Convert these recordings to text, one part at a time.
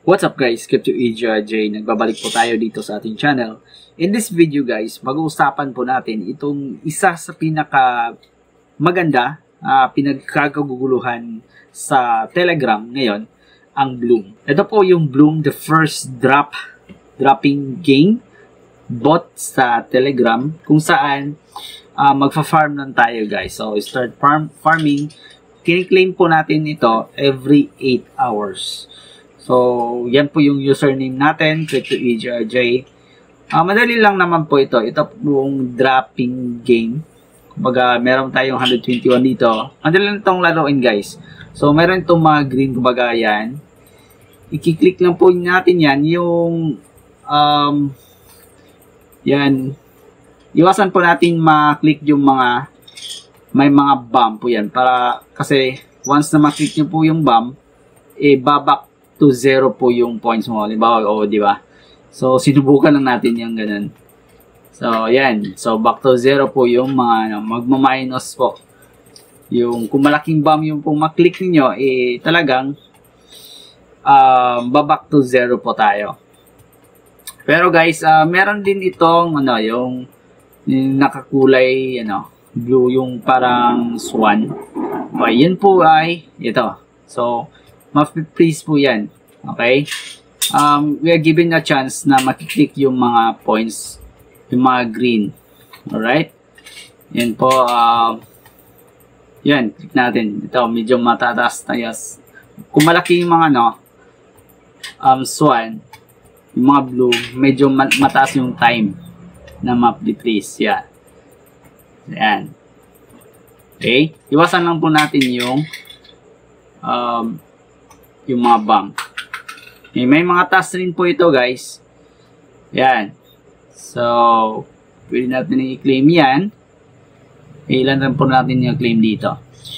What's up guys, Crypto EJJ, nagbabalik po tayo dito sa ating channel. In this video guys, mag-uusapan po natin itong isa sa pinaka maganda, pinagkaguguluhan sa Telegram ngayon, ang Bloom. Ito po yung Bloom, the first dropping game bot sa Telegram kung saan magfa-farm lang tayo guys. So start farming, kiniklaim po natin ito every 8 hours. So, yan po yung username natin, CryptoEJJ. Madali lang naman po ito. Ito pong dropping game. Kumbaga, meron tayong 121 dito. Madali lang itong laruin, guys. So, meron itong mga green, kumbaga yan. I-click lang po natin yan. Yung, yan. Iwasan po natin ma-click yung mga, may mga bomb po yan. Para, kasi, once na ma-click nyo po yung bomb, babak to 0 po yung points mo. Halimbawa, di ba? So, sinubukan lang natin yung ganun. So, yan. So, back to 0 po yung mga magma-minus po. Yung, kung malaking bomb yung pong maklik niyo talagang back to 0 po tayo. Pero guys, meron din itong, yung nakakulay, blue, yung parang swan. Okay, yun po ay, ito. So, ma-freeze po yan. Okay? We are given a chance na makiklik yung mga points, yung mga green. Alright? Yan po. Yan. Click natin. Ito, medyo matataas na yes. Kung malaki yung mga swan, yung mga blue, medyo mataas yung time na ma-freeze. Yan. Yan. Okay? Iwasan lang po natin yung mga bomb. May mga task rin po ito guys. Yan. So, pwede natin i-claim yan. Ilan rin po natin yung claim dito.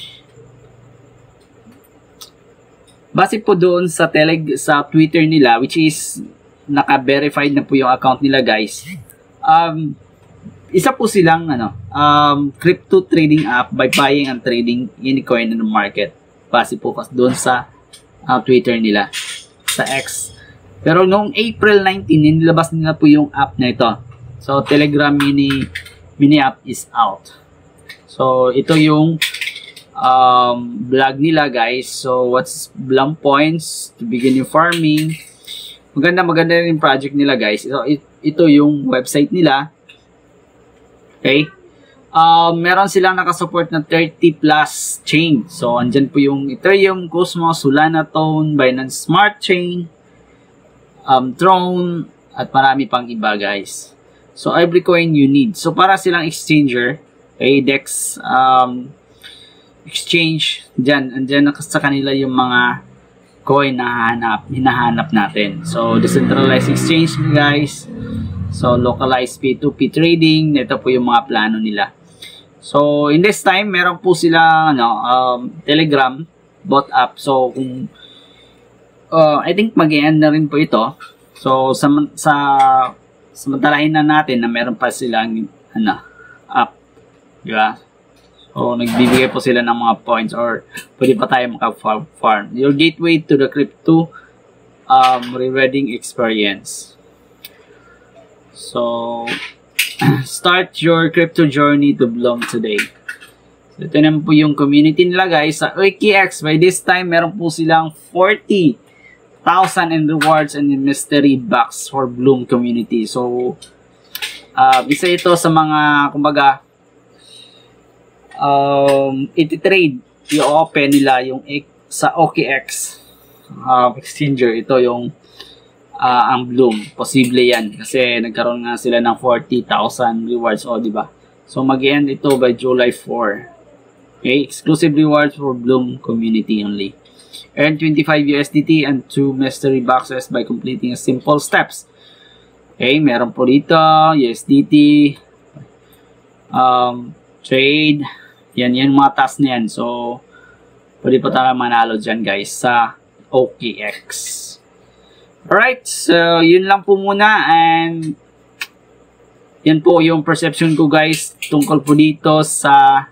Base po doon sa Twitter nila, which is naka-verified na po yung account nila guys. Isa po silang crypto trading app by buying and trading any coin in the market. Base po doon sa Twitter nila sa X. Pero noong April 19, nilabas nila po yung app na ito. So, Telegram mini app is out. So, ito yung blog nila guys. So, what's Bloom points to begin your farming. Maganda rin yung project nila guys. Ito yung website nila. Okay. Meron silang nakasupport na 30 plus chain. So, andyan po yung Ethereum, Cosmos, Solana, Tone, Binance Smart Chain, Tron, at marami pang iba guys. So, every coin you need. So, para silang exchanger, DEX, exchange, andyan sa kanila yung mga coin na hinahanap natin. So, decentralized exchange guys. So, localized P2P trading. Ito po yung mga plano nila. So, in this time, meron po sila Telegram bot app. So, kung I think mag-e-end na rin po ito. So, samantalahin na natin na meron pa silang app. Diba? So, nagbibigay po sila ng mga points or pwede pa tayo maka-farm. Your gateway to the crypto rewarding experience. So, start your crypto journey to Bloom today. So, ito naman po yung community nila guys. Sa OKX, by this time, meron po silang 40,000 in rewards and in mystery box for Bloom community. So, isa ito sa mga, kumbaga, iti-trade, i-open nila yung sa OKX exchanger. Ito yung ang Bloom. Posible yan. Kasi nagkaroon nga sila ng 40,000 rewards. Diba? So, mag-end ito by July 4. Okay? Exclusive rewards for Bloom community only. Earn 25 USDT and 2 mystery boxes by completing a simple steps. Okay? Meron po dito USDT, trade. Yan mga tasks na yan. So, pwede pa tayo manalo dyan guys sa OKX. Alright, so yun lang po muna and yan po yung perception ko guys tungkol po dito sa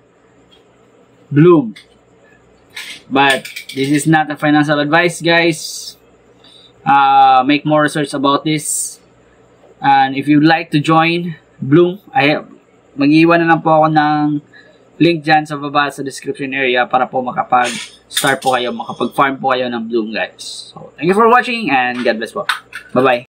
Bloom. But this is not a financial advice, guys. make more research about this. And if you'd like to join Bloom, mag-iwan na lang po ako ng link dyan sa baba sa description area para po makapag-start po kayo, makapag-farm po kayo ng Bloom, guys. So, thank you for watching and God bless po. Bye-bye.